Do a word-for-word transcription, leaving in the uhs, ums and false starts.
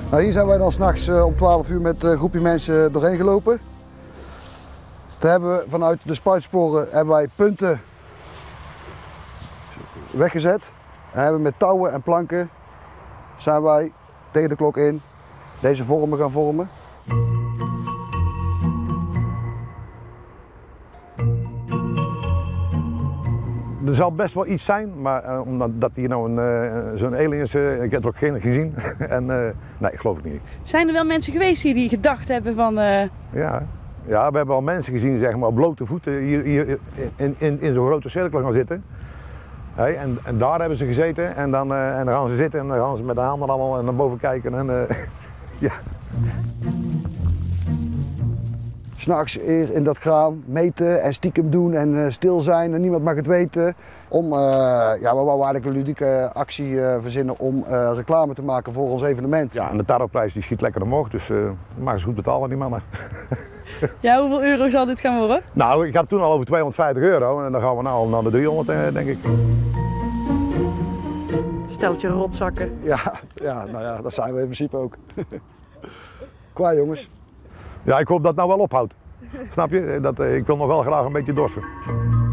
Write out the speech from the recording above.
Nou, hier zijn wij dan s'nachts uh, om twaalf uur met een groepje mensen doorheen gelopen. Daar hebben we vanuit de spuitsporen hebben wij punten weggezet. En hebben we met touwen en planken zijn wij tegen de klok in deze vormen gaan vormen. Er zal best wel iets zijn, maar uh, omdat dat hier nou een, uh, zo'n alien is, uh, ik heb er ook geen gezien. en uh, nee, ik geloof het niet. Zijn er wel mensen geweest hier die gedacht hebben van... Uh... Ja. ja, we hebben al mensen gezien, zeg maar, op blote voeten hier, hier in, in, in zo'n grote cirkel gaan zitten. Hey, en, en daar hebben ze gezeten en dan, uh, en dan gaan ze zitten en dan gaan ze met de handen allemaal naar boven kijken. En, uh, ja. S'nachts hier in dat graan meten en stiekem doen en uh, stil zijn en niemand mag het weten. Om, uh, ja, we wouden eigenlijk een ludieke actie uh, verzinnen om uh, reclame te maken voor ons evenement. Ja, en de tarotprijs die schiet lekker omhoog, dus uh, maken ze goed betalen die mannen. Ja, hoeveel euro zal dit gaan worden? Nou, ik had toen al over tweehonderdvijftig euro en dan gaan we nou al naar de driehonderd, uh, denk ik. Steltje rotzakken. Ja, ja, nou ja, dat zijn we in principe ook. Qua jongens. Ja, ik hoop dat het nou wel ophoudt. Snap je? Dat, ik wil nog wel graag een beetje dorsen.